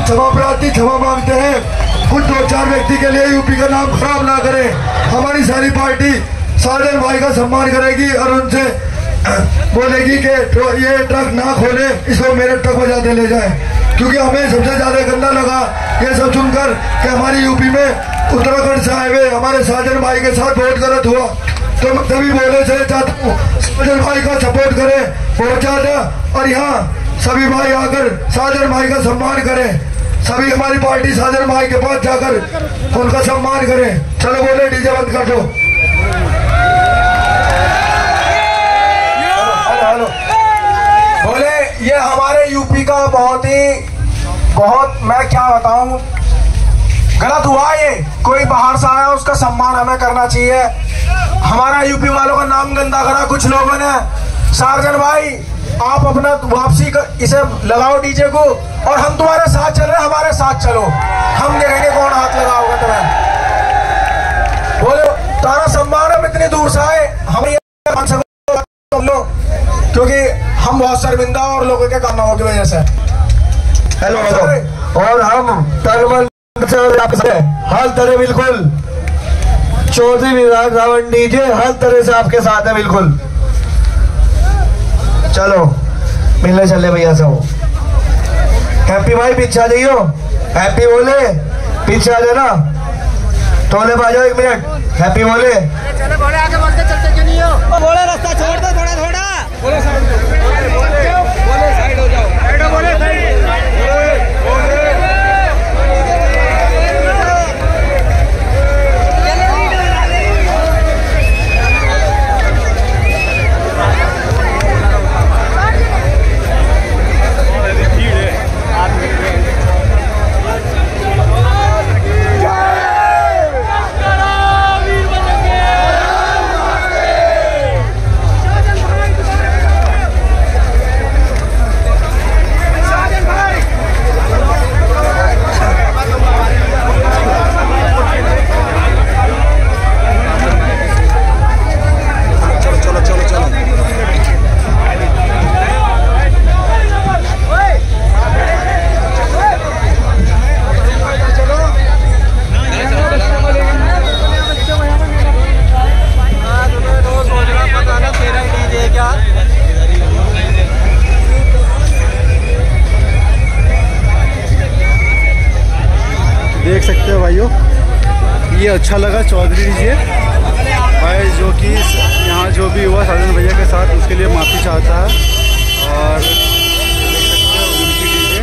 क्षमा प्रार्थी क्षमा मांगते हैं। कुछ 2-4 व्यक्ति के लिए यूपी का नाम खराब ना करें। हमारी सारी पार्टी साजन भाई का सम्मान करेगी और उनसे बोलेगी कि ये ट्रक ना खोले, इसको मेरे ट्रक बजाते ले जाए, क्योंकि हमें सबसे ज्यादा गंदा लगा ये सब सुनकर कि हमारी यूपी में उत्तराखंड से आए हुए हमारे साजन भाई के साथ बहुत गलत हुआ। तो तभी बोले से चाहता हूँ साजन भाई का सपोर्ट करें बहुत ज्यादा, और यहाँ सभी भाई आकर साजन भाई का सम्मान करें। सभी हमारी पार्टी साजन भाई के पास जाकर उनका सम्मान करें। चलो बोले डीजे बंद कर दो। बोले ये हमारे यूपी का बहुत मैं क्या बताऊं, गलत हुआ। ये कोई बाहर से आया, उसका सम्मान हमें करना चाहिए। हमारा यूपी वालों का नाम गंदा करा कुछ लोगों ने। साजन भाई आप अपना वापसी इसे लगाओ डीजे को, और हम तुम्हारे साथ चल रहे हैं, हमारे साथ चलो, हम देखेंगे कौन हाथ लगाओगे तुम्हें। बोले तारा सम्मान हम इतनी दूर से आए, हम लोग, क्योंकि हम बहुत शर्मिंदा और लोगों के कारनामों की वजह से। हेलो और हम तरमल हर तरह बिल्कुल चौधरी विराग रावण डीजे हर तरह से आपके साथ है बिल्कुल। चलो मिलने चले भैया से। हैप्पी भाई पीछे आ जाइयो, हैप्पी बोले पीछे आ जाना, टोले पे आ जाओ 1 मिनट। हैप्पी बोले चलो बोले आगे बोलते चलते क्यों नहीं हो? बोले रास्ता छोड़ दो थोड़ा थोड़ा। बोले साइड हो जाओ, साइड हो, बोले साइड। देख सकते हो भाइयों, ये अच्छा लगा चौधरी डीजे भाई, जो कि यहाँ जो भी हुआ साजन भैया के साथ उसके लिए माफ़ी चाहता है। और देख सकते हो उनकी डीजे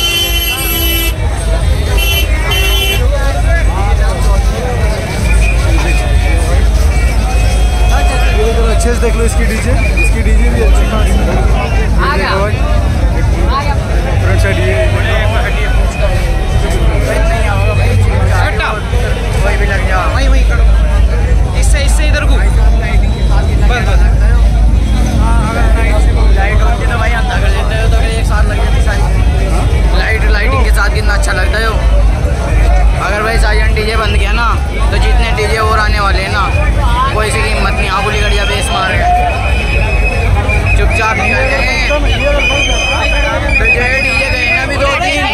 अच्छे से देख लो। इसकी डीजे भी अच्छी खासी फ्रंट साइड ये वही भी लग जा, वही करो, इससे इधर को बस लाइट होगी तो भाई अंदर कर लेते हो तो एक साथ लग जाती सारी लाइटिंग के साथ। कितना अच्छा लगता है वो। अगर भाई साजन डीजे बंद किया ना तो जितने डीजे और आने वाले हैं ना, कोई सी कीमत नहीं, आगुली गड़िया बेस मार गए, चुपचाप निकल गए। तो जो डीजे गए ना अभी 2-3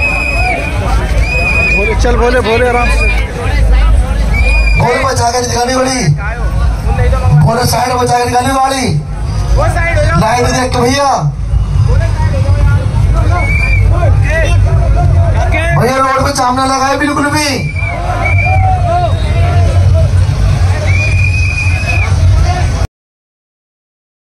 बोले, चल बोले आराम से। गोल बचा के दिखाने वाली, गोल साइड बचा के दिखाने वाली, लाइट देख तो भैया रोड पे सामने लगा है बिल्कुल